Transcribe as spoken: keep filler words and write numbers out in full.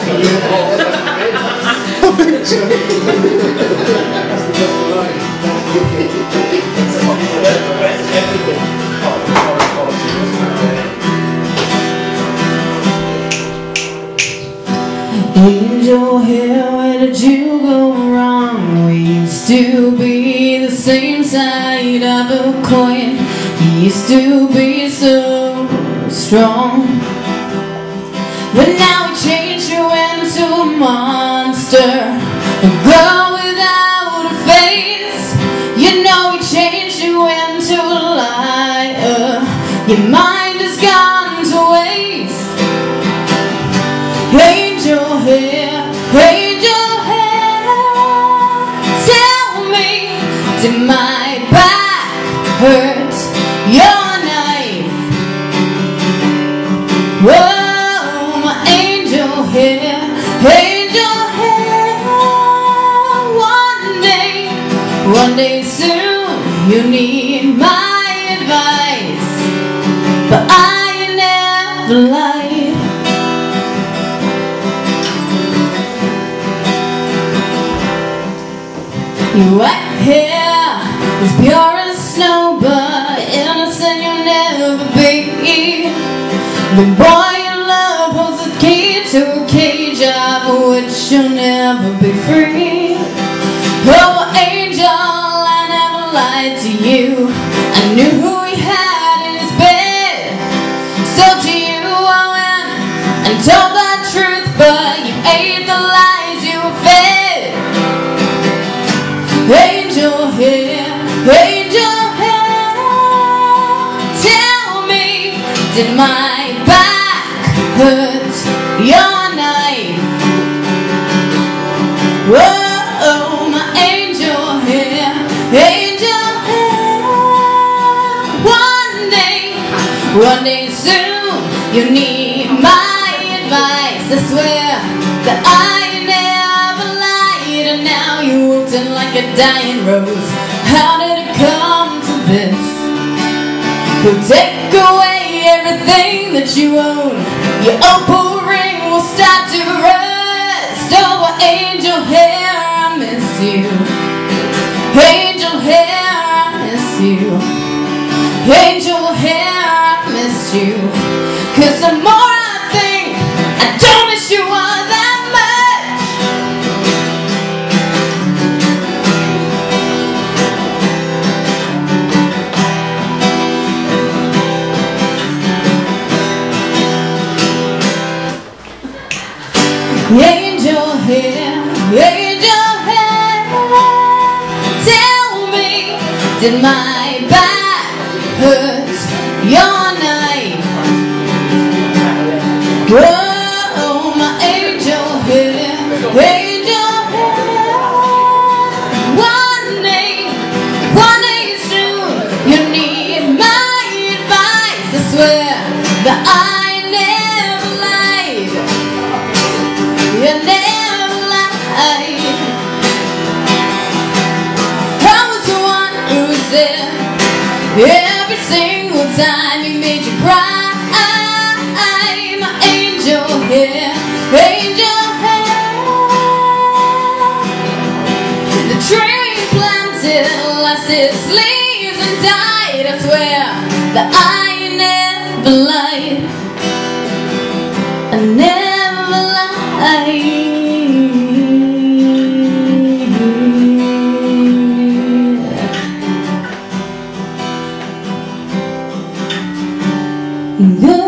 Angel hair, where did you go wrong? We used to be the same side of a coin. You used to be so strong, but now we changed you into a monster, a girl without a face. You know we changed you into a liar. Your mind has gone to waste. Angel hair, angel hair, tell me, did my back hurt your knife? Whoa, my angel hair, angel hair. One day, one day soon, you need my advice, but I never lied. Your white hair is pure as snow, but innocent you'll never be. The boy you love holds the key to a cage of which you'll never be free. Oh, angel, I never lied to you. I knew who he had in his bed. So to you I went and told the truth, but you ate the lies you were fed. Angel hair, angel hair, tell me, did my back hurt your knife? Whoa, my angel hair, angel hair. One day, one day soon, you need my advice. I swear that I you wilted like a dying rose. How did it come to this? Who'll take away everything that you own? Your opal ring will start to rust. Oh, angel hair, I miss you. Angel hair, I miss you. Angel hair, I miss you. Cause the more I think, I don't miss you all that much. Angel hair, angel hair, tell me, did my back hurt your knife? Whoa, my angel hair, angel hair. One day, one day soon, you need my advice. I swear that I You never lied. I was the one who was there every single time you made you cry. My angel hair, angel hair. The tree planted lost its leaves and died. I swear that I never lied. I never lied. Good.